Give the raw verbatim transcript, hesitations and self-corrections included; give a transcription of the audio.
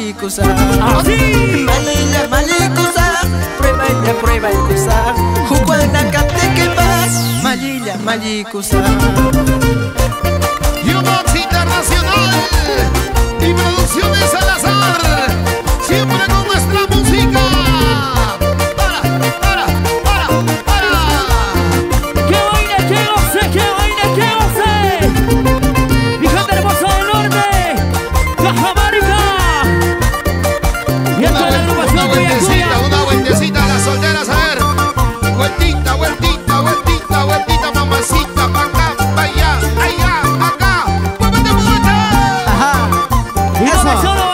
malikusa. Así. Malila malikusa, prueba ella prueba el kusa. Juguana cante que vas, malila malikusa. Yumox Internacional y Producciones Salazar, siempre con nuestra música. Para, para, para, para. ¡Qué vaina, qué goce, qué vaina, qué goce! Mi gente hermosa del norte, Cajamarca. Y esto Una, es la vuel- una agrupación Cuya vueltecita, Cuya. una vueltecita a las solteras, a ver. Vueltita, vueltita, vueltita, vueltita, mamacita, pa' acá, pa' allá, allá, acá. ¡Muévete, muévete! Ajá. Y no Eso. me solo